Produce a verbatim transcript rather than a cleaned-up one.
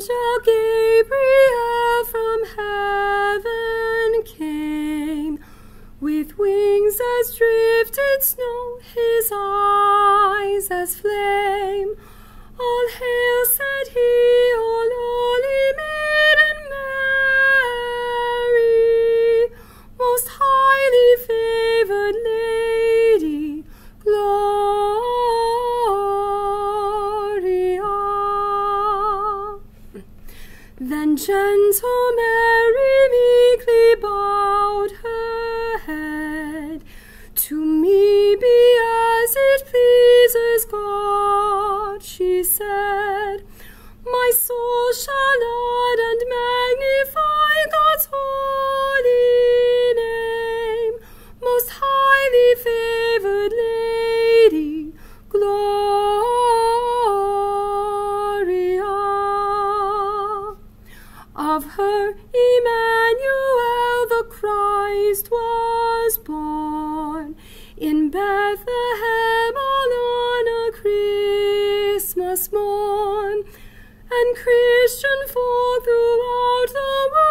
angel Gabriel from heaven came, with wings as drifted snow, his eyes as flame. All hail, said he, all holy maiden Mary, most highly favored lady, Gloria. Then gentle Mary meekly bowed her head. To me be as it pleases God, she said. My soul shall laud and magnify God's holy name, most highly favored lady, Gloria. Of her Emmanuel the Christ was born, in Bethlehem all on a Christmas morn, and Christian folk throughout the world